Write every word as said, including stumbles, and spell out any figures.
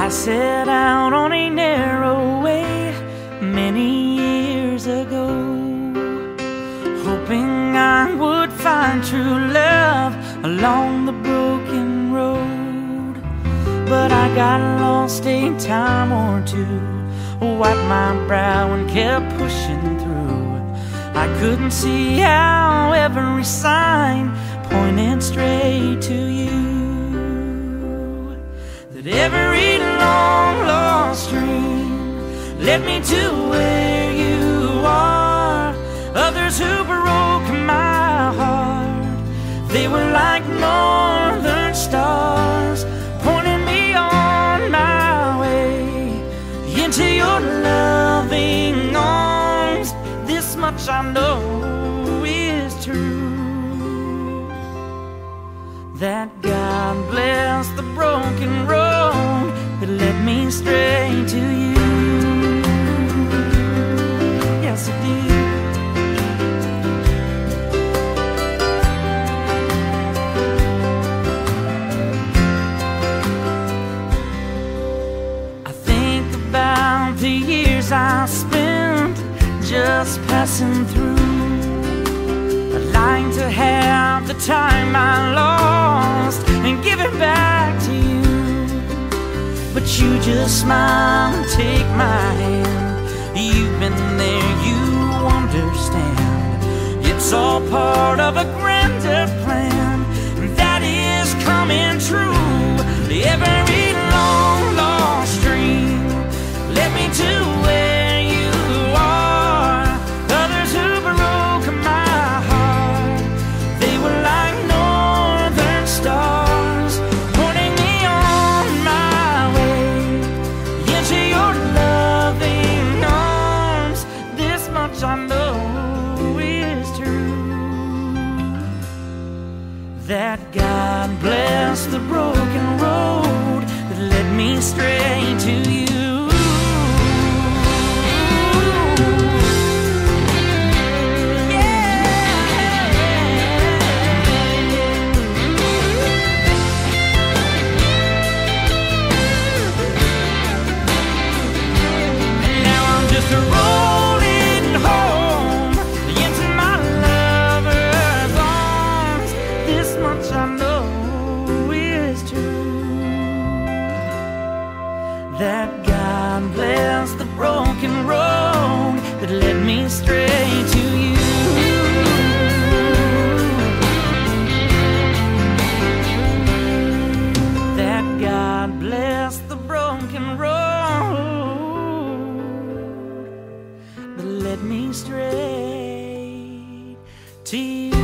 I set out on a narrow way many years ago, hoping I would find true love along the broken road. But I got lost a time or two, wiped my brow and kept pushing through. I couldn't see how every sign pointed straight to you, that every long lost dream led me to where you are. Others who broke my heart, they were like northern stars, pointing me on my way into your loving arms. This much I know is true, that God bless the broken road that led me straight to you. Yes, it did. I think about the years I spent just passing through, I'd like to have the time I lost and give it back to you. But you just smile and take my hand. You've been there, you understand. It's all part of a grander plan that is coming true. Every long lost dream led me to where you are. Others who broke my heart, they were like northern stars, pointing me on my way into your loving arms. This much I know is true, that God bless the broken road that led me straight to you. Rolling home into my lover's arms. This much I know is true, that God bless the broken road that led me straight to you. That God bless the broken road that led me straight to you.